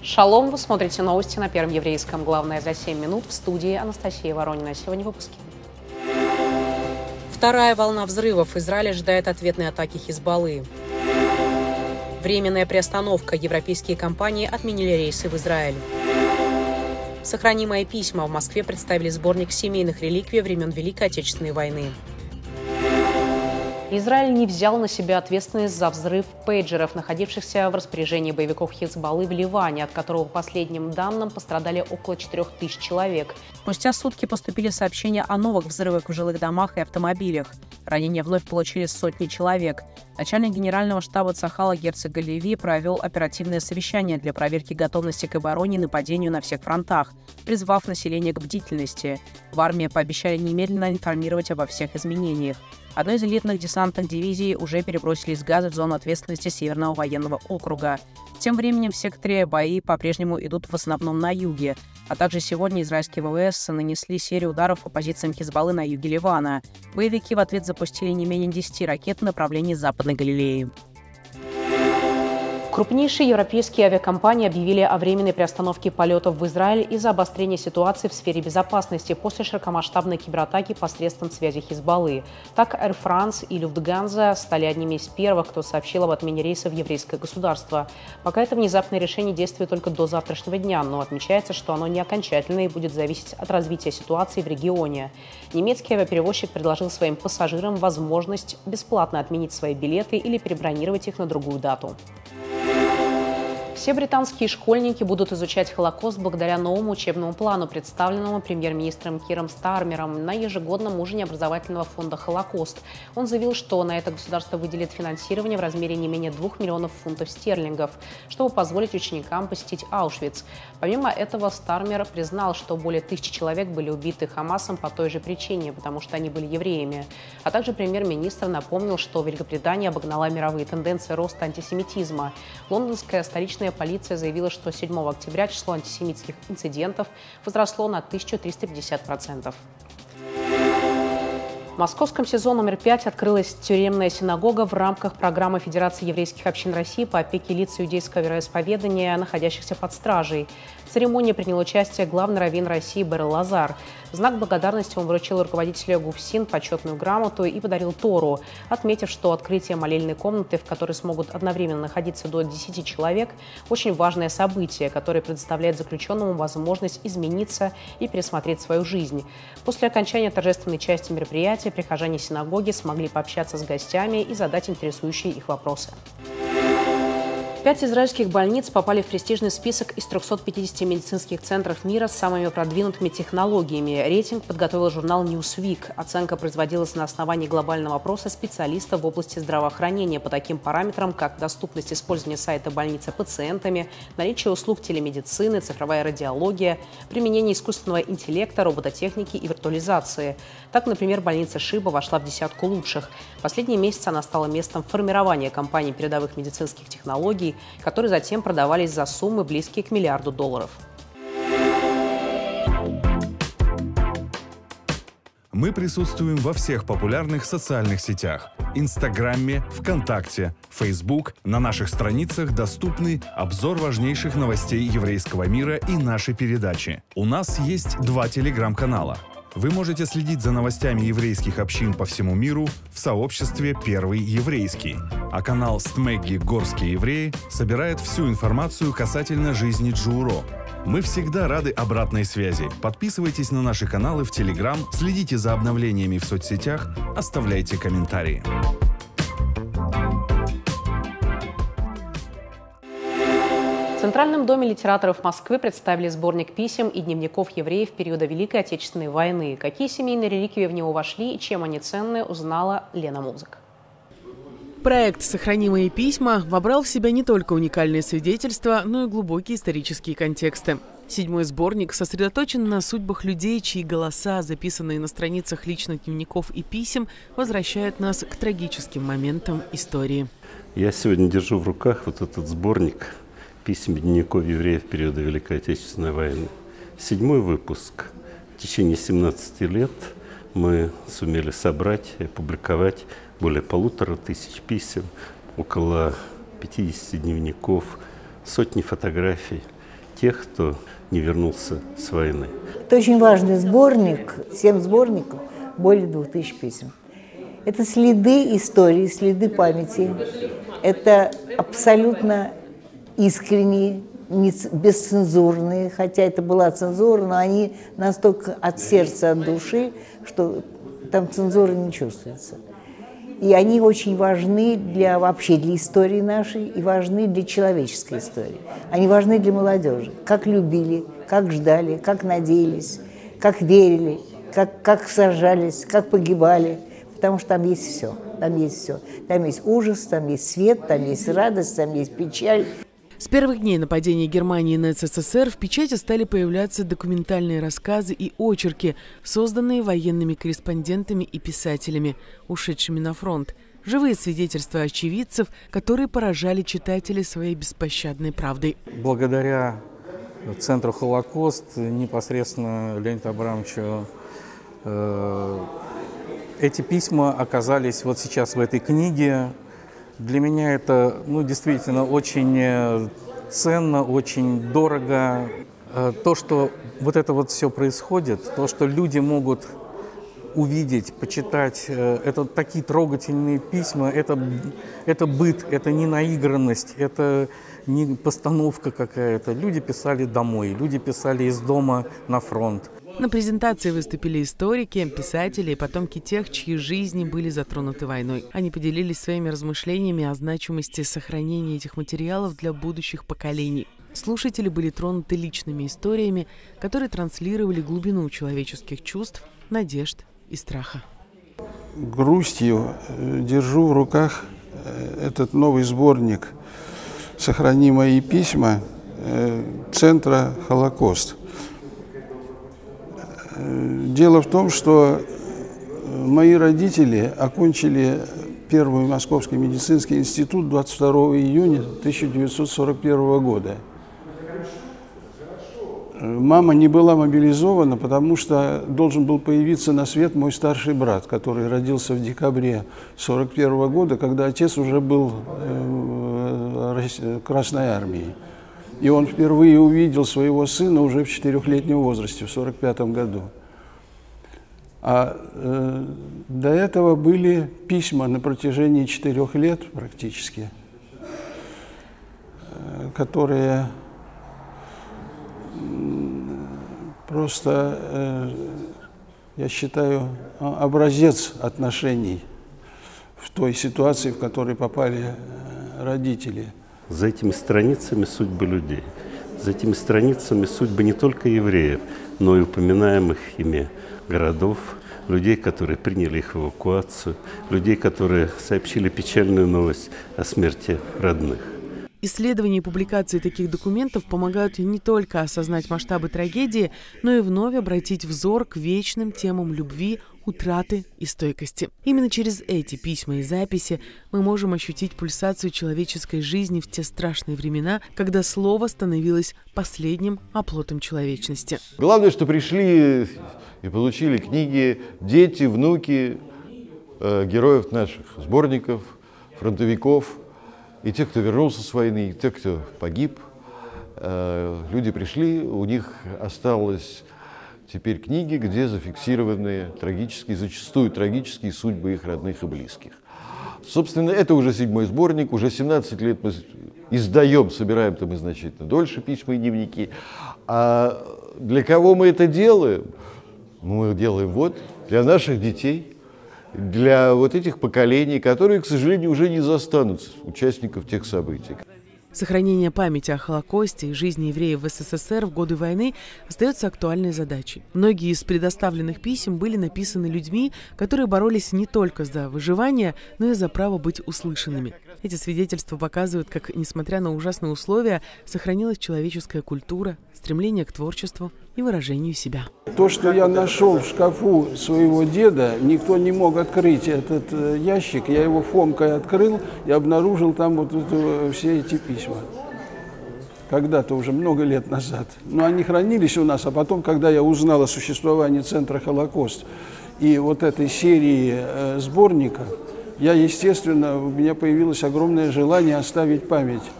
Шалом, вы смотрите новости на Первом еврейском. Главное за 7 минут. В студии Анастасия Воронина. Сегодня в выпуске. Вторая волна взрывов. Израиль ожидает ответной атаки Хизбаллы. Временная приостановка. Европейские компании отменили рейсы в Израиль. Сохранимые письма. В Москве представили сборник семейных реликвий времен Великой Отечественной войны. Израиль не взял на себя ответственность за взрыв пейджеров, находившихся в распоряжении боевиков Хизбаллы в Ливане, от которого, по последним данным, пострадали около 4000 человек. Спустя сутки поступили сообщения о новых взрывах в жилых домах и автомобилях. Ранения вновь получили сотни человек. Начальник генерального штаба Цахала герцог Леви провел оперативное совещание для проверки готовности к обороне и нападению на всех фронтах, призвав население к бдительности. В армии пообещали немедленно информировать обо всех изменениях. Одну из элитных десантных дивизий уже перебросили из Газы в зону ответственности Северного военного округа. Тем временем в секторе бои по-прежнему идут в основном на юге, а также сегодня израильские ВВС нанесли серию ударов по позициям Хизбаллы на юге Ливана. Боевики в ответ запустили не менее 10 ракет в направлении Западной Галилеи. Крупнейшие европейские авиакомпании объявили о временной приостановке полетов в Израиль из-за обострения ситуации в сфере безопасности после широкомасштабной кибератаки посредством связи Хизбаллы. Так, Air France и Lufthansa стали одними из первых, кто сообщил об отмене рейсов в еврейское государство. Пока это внезапное решение действует только до завтрашнего дня, но отмечается, что оно не окончательное и будет зависеть от развития ситуации в регионе. Немецкий авиаперевозчик предложил своим пассажирам возможность бесплатно отменить свои билеты или перебронировать их на другую дату. Все британские школьники будут изучать Холокост благодаря новому учебному плану, представленному премьер-министром Киром Стармером на ежегодном ужине образовательного фонда «Холокост». Он заявил, что на это государство выделит финансирование в размере не менее 2 миллионов фунтов стерлингов, чтобы позволить ученикам посетить Аушвиц. Помимо этого, Стармер признал, что более 1000 человек были убиты Хамасом по той же причине, потому что они были евреями. А также премьер-министр напомнил, что Великобритания обогнала мировые тенденции роста антисемитизма. Лондонская столичная полиция заявила, что 7 октября число антисемитских инцидентов возросло на 1350%. В московском СИЗО номер 5 открылась тюремная синагога в рамках программы Федерации еврейских общин России по опеке лиц иудейского вероисповедания, находящихся под стражей. В церемонии принял участие главный раввин России Берл Лазар. В знак благодарности он вручил руководителю ГУФСИН почетную грамоту и подарил Тору, отметив, что открытие молельной комнаты, в которой смогут одновременно находиться до 10 человек, очень важное событие, которое предоставляет заключенному возможность измениться и пересмотреть свою жизнь. После окончания торжественной части мероприятия прихожане синагоги смогли пообщаться с гостями и задать интересующие их вопросы. 5 израильских больниц попали в престижный список из 350 медицинских центров мира с самыми продвинутыми технологиями. Рейтинг подготовил журнал Newsweek. Оценка производилась на основании глобального опроса специалистов в области здравоохранения по таким параметрам, как доступность использования сайта больницы пациентами, наличие услуг телемедицины, цифровая радиология, применение искусственного интеллекта, робототехники и виртуализации. Так, например, больница Шиба вошла в десятку лучших. В последние месяцы она стала местом формирования компаний передовых медицинских технологий, которые затем продавались за суммы, близкие к $1 миллиард. Мы присутствуем во всех популярных социальных сетях: Инстаграме, ВКонтакте, Фейсбук. На наших страницах доступны обзор важнейших новостей еврейского мира и наши передачи. У нас есть 2 телеграм-канала. Вы можете следить за новостями еврейских общин по всему миру в сообществе «Первый еврейский». А канал «Стмегги. Горские евреи» собирает всю информацию касательно жизни Джууро. Мы всегда рады обратной связи. Подписывайтесь на наши каналы в Телеграм, следите за обновлениями в соцсетях, оставляйте комментарии. В Центральном доме литераторов Москвы представили сборник писем и дневников евреев периода Великой Отечественной войны. Какие семейные реликвии в него вошли и чем они ценны, узнала Лена Музык. Проект «Сохранимые письма» вобрал в себя не только уникальные свидетельства, но и глубокие исторические контексты. 7-й сборник сосредоточен на судьбах людей, чьи голоса, записанные на страницах личных дневников и писем, возвращают нас к трагическим моментам истории. Я сегодня держу в руках вот этот сборник писем и дневников евреев периода Великой Отечественной войны. 7-й выпуск. В течение 17 лет мы сумели собрать и опубликовать более 1500 писем, около 50 дневников, сотни фотографий. тех, кто не вернулся с войны. Это очень важный сборник, 7 сборников, более 2000 писем. Это следы истории, следы памяти. Это абсолютно искренние, бесцензурные, хотя это была цензура, но они настолько от сердца, от души, что там цензуры не чувствуется. И они очень важны вообще для истории нашей и важны для человеческой истории. Они важны для молодежи. Как любили, как ждали, как надеялись, как верили, как сражались, как погибали. Потому что там есть все. Там есть все. Там есть ужас, там есть свет, там есть радость, там есть печаль. С первых дней нападения Германии на СССР в печати стали появляться документальные рассказы и очерки, созданные военными корреспондентами и писателями, ушедшими на фронт. Живые свидетельства очевидцев, которые поражали читателей своей беспощадной правдой. Благодаря Центру «Холокост», непосредственно Леониду Абрамовичу, эти письма оказались вот сейчас в этой книге. Для меня это действительно очень ценно, очень дорого. То, что вот это вот все происходит, то, что люди могут увидеть, почитать, это такие трогательные письма, это быт, это не наигранность, это не постановка какая-то. Люди писали домой, люди писали из дома на фронт. На презентации выступили историки, писатели и потомки тех, чьи жизни были затронуты войной. Они поделились своими размышлениями о значимости сохранения этих материалов для будущих поколений. Слушатели были тронуты личными историями, которые транслировали глубину человеческих чувств, надежд и страха. Грустью держу в руках этот новый сборник «Сохрани мои письма» Центра «Холокост». Дело в том, что мои родители окончили Первый Московский медицинский институт 22 июня 1941 года. Мама не была мобилизована, потому что должен был появиться на свет мой старший брат, который родился в декабре 1941 года, когда отец уже был в Красной армии. И он впервые увидел своего сына уже в 4-летнем возрасте, в 1945 году. А до этого были письма на протяжении 4 лет практически, которые просто, я считаю, образец отношений в той ситуации, в которой попали родители. За этими страницами судьбы людей. За этими страницами судьбы не только евреев, но и упоминаемых ими городов, людей, которые приняли их эвакуацию, людей, которые сообщили печальную новость о смерти родных. Исследования и публикации таких документов помогают не только осознать масштабы трагедии, но и вновь обратить взор к вечным темам любви, утраты и стойкости. Именно через эти письма и записи мы можем ощутить пульсацию человеческой жизни в те страшные времена, когда слово становилось последним оплотом человечности. Главное, что пришли и получили книги дети, внуки героев наших сборников, фронтовиков, и те, кто вернулся с войны, и те, кто погиб. Люди пришли, у них осталось теперь книги, где зафиксированы трагические, зачастую трагические судьбы их родных и близких. Собственно, это уже 7-й сборник, уже 17 лет мы издаем, собираем там и значительно дольше письма и дневники. А для кого мы это делаем? Мы делаем вот для наших детей, для вот этих поколений, которые, к сожалению, уже не застанут участников тех событий. Сохранение памяти о Холокосте и жизни евреев в СССР в годы войны остается актуальной задачей. Многие из предоставленных писем были написаны людьми, которые боролись не только за выживание, но и за право быть услышанными. Эти свидетельства показывают, как, несмотря на ужасные условия, сохранилась человеческая культура, стремление к творчеству и выражению себя. То, что я нашел в шкафу своего деда, никто не мог открыть этот ящик. Я его фомкой открыл и обнаружил там вот все эти письма. Когда-то уже много лет назад. Но они хранились у нас, а потом, когда я узнал о существовании Центра «Холокост» и вот этой серии сборников, я, естественно, у меня появилось огромное желание оставить память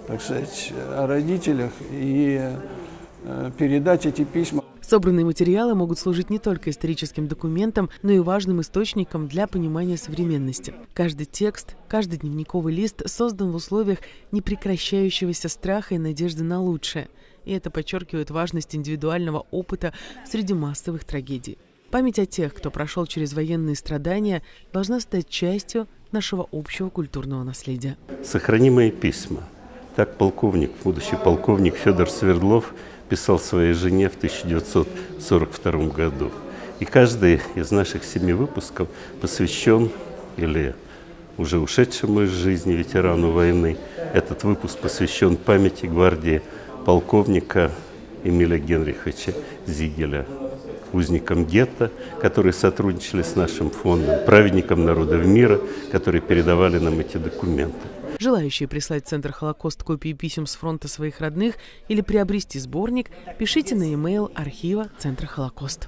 так сказать, о родителях и передать эти письма. Собранные материалы могут служить не только историческим документом, но и важным источником для понимания современности. Каждый текст, каждый дневниковый лист создан в условиях непрекращающегося страха и надежды на лучшее. И это подчеркивает важность индивидуального опыта среди массовых трагедий. Память о тех, кто прошел через военные страдания, должна стать частью нашего общего культурного наследия. Сохранимые письма. Так будущий полковник Федор Свердлов писал своей жене в 1942 году. И каждый из наших 7 выпусков посвящен или уже ушедшему из жизни ветерану войны. Этот выпуск посвящен памяти гвардии полковника Эмиля Генриховича Зигеля, узникам гетто, которые сотрудничали с нашим фондом, праведникам народов мира, которые передавали нам эти документы. Желающие прислать в Центр Холокост копии писем с фронта своих родных или приобрести сборник, пишите на e-mail архива Центра Холокост.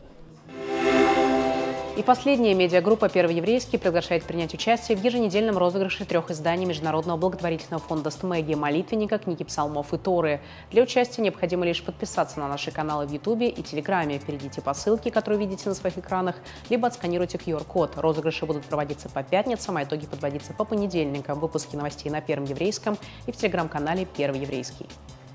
И последняя медиагруппа «Первый еврейский» приглашает принять участие в еженедельном розыгрыше 3 изданий Международного благотворительного фонда «Стмеги», молитвенника, книги псалмов и Торы. Для участия необходимо лишь подписаться на наши каналы в Ютубе и Телеграме. Перейдите по ссылке, которую видите на своих экранах, либо отсканируйте QR-код. Розыгрыши будут проводиться по пятницам, а итоги подводиться по понедельникам. Выпуски новостей на Первом еврейском и в Телеграм-канале «Первый еврейский».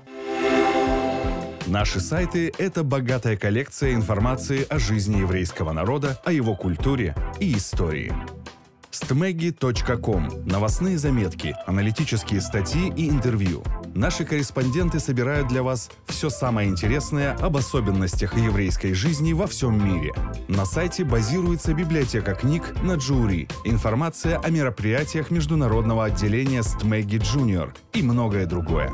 Наши сайты – это богатая коллекция информации о жизни еврейского народа, о его культуре и истории. stmegi.com – новостные заметки, аналитические статьи и интервью. Наши корреспонденты собирают для вас все самое интересное об особенностях еврейской жизни во всем мире. На сайте базируется библиотека книг на Джури, информация о мероприятиях международного отделения Stmegi Junior и многое другое.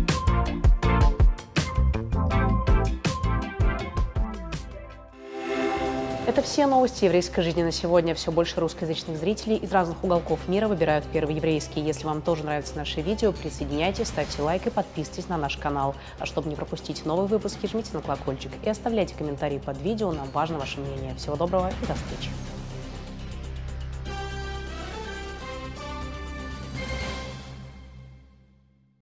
Это все новости еврейской жизни на сегодня. Все больше русскоязычных зрителей из разных уголков мира выбирают Первый еврейский. Если вам тоже нравятся наши видео, присоединяйтесь, ставьте лайк и подписывайтесь на наш канал. А чтобы не пропустить новые выпуски, жмите на колокольчик и оставляйте комментарии под видео. Нам важно ваше мнение. Всего доброго и до встречи.